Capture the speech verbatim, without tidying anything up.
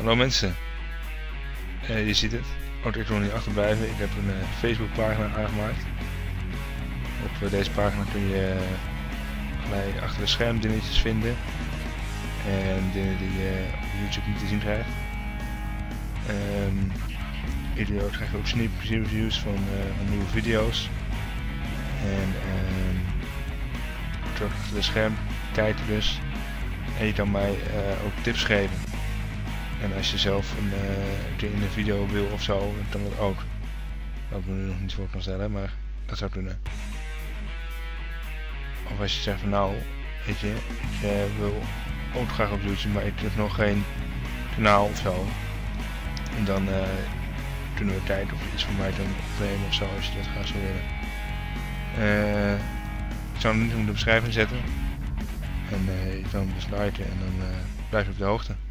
Hallo mensen, uh, je ziet het, ook ik wil niet achterblijven. Ik heb een uh, Facebookpagina aangemaakt. Op uh, deze pagina kun je uh, allerlei achter de scherm dingetjes vinden en dingen die je uh, op YouTube niet te zien krijgt. Um, iedere dag krijg je ook sneak previews van, uh, van nieuwe video's en um, terug achter de scherm kijken dus. En je kan mij uh, ook tips geven. En als je zelf een, uh, in een video wil of zo, dan kan dat ook. Dat ik me nu nog niet voor kan stellen, maar dat zou kunnen. Of als je zegt van nou, weet je, ik uh, wil ook graag op YouTube, maar ik heb nog geen kanaal of zo. En dan uh, kunnen we kijken of je iets voor mij kan opnemen of zo, als je dat graag zou willen. Uh, ik zou hem niet in de beschrijving zetten. En uh, je kan hem dus liken en dan uh, blijf je op de hoogte.